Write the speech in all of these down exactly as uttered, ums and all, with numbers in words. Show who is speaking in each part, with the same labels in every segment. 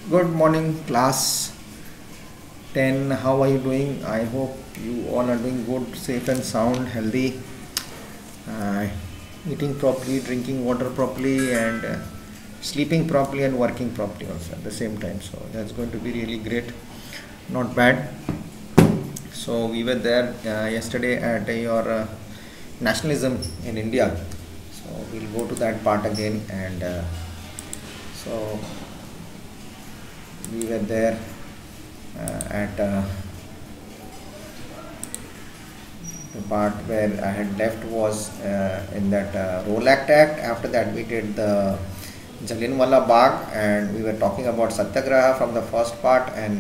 Speaker 1: Good morning, class ten. How are you doing? I hope you all are doing good, safe, and sound, healthy, uh, eating properly, drinking water properly, and uh, sleeping properly, and working properly also at the same time. So that's going to be really great. Not bad. So we were there uh, yesterday at uh, your uh, nationalism in India. So we'll go to that part again, and uh, so we were there uh, at uh, the part where I had left was uh, in that uh, Rowlatt Act. After that we did the Jallianwala Bagh, and we were talking about Satyagraha from the first part. And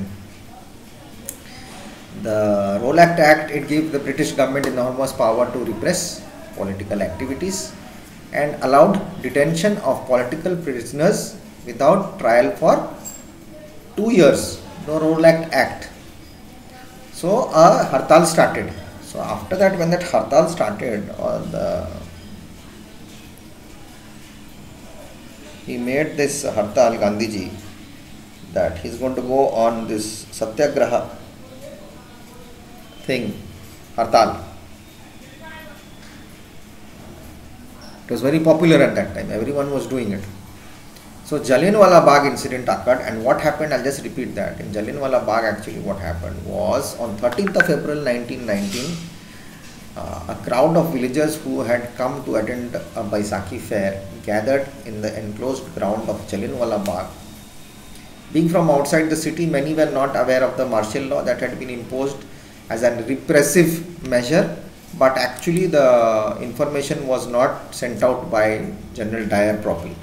Speaker 1: the Rowlatt Act, it gave the British government enormous power to repress political activities and allowed detention of political prisoners without trial for two years. The Rowlatt Act. So a hartal started. So after that, when that hartal started, or the he made this hartal, Gandhiji, that he's going to go on this Satyagraha thing, hartal. It was very popular at that time. Everyone was doing it. So Jallianwala Bagh incident occurred, and what happened, I'll just repeat that. In Jallianwala Bagh, actually what happened was on thirteenth of April nineteen nineteen, uh, a crowd of villagers who had come to attend a Baisakhi fair gathered in the enclosed ground of Jallianwala Bagh. Being from outside the city, many were not aware of the martial law that had been imposed as a repressive measure, but actually the information was not sent out by General Dyer properly.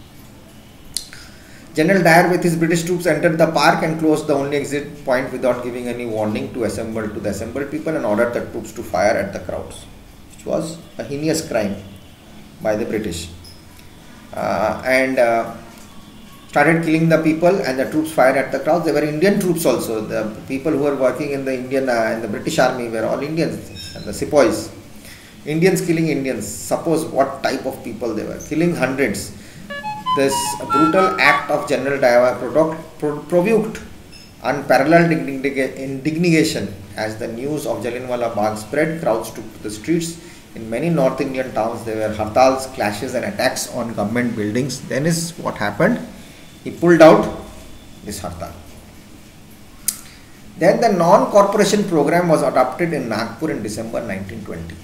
Speaker 1: General Dyer with his British troops entered the park and closed the only exit point without giving any warning to assemble to the assembled people, and ordered the troops to fire at the crowds, which was a heinous crime by the British. Uh, and uh, started killing the people, and the troops fired at the crowds. They were Indian troops also. The people who were working in the Indian uh, in the British army were all Indians, and the sepoys. Indians killing Indians. Suppose what type of people they were. Killing hundreds. This brutal act of General Dyer provoked unparalleled indignation. As the news of Jallianwala Bagh spread, crowds took to the streets. In many North Indian towns, there were hartals, clashes, and attacks on government buildings. Then is what happened. He pulled out this hartal. Then the non-corporation program was adopted in Nagpur in December nineteen twenty.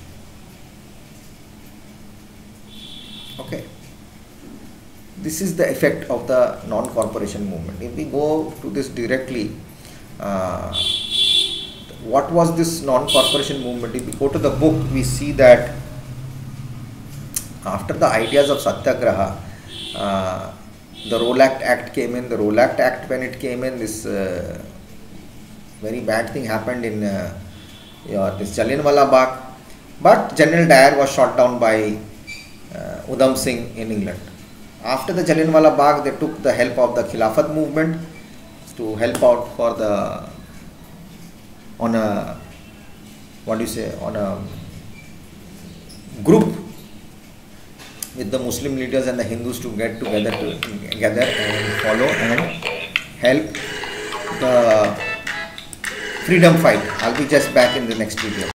Speaker 1: Okay. This is the effect of the non-corporation movement. If we go to this directly, uh, what was this non-corporation movement? If we go to the book, we see that after the ideas of Satyagraha, uh, the Rowlatt Act came in. The Rowlatt Act, when it came in, this uh, very bad thing happened in uh, yeah, this Jallianwala Bagh. But General Dyer was shot down by uh, Udham Singh in England. After the Jallianwala Bagh, they took the help of the Khilafat movement to help out for the on a what do you say on a group with the Muslim leaders and the Hindus to get together to together and follow and help the freedom fight. I'll be just back in the next video.